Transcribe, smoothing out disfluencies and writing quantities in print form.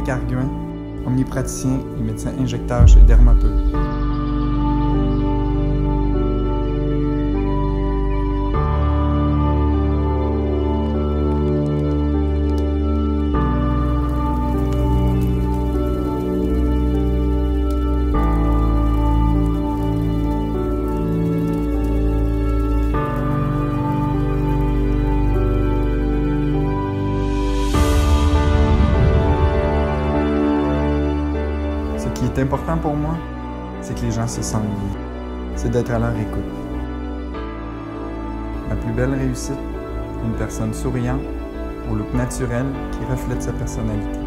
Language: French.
Frédéric Arguin, omnipraticien et médecin injecteur chez Dermapeux. Ce qui est important pour moi, c'est que les gens se sentent bien. C'est d'être à leur écoute. Ma plus belle réussite, une personne souriante, au look naturel qui reflète sa personnalité.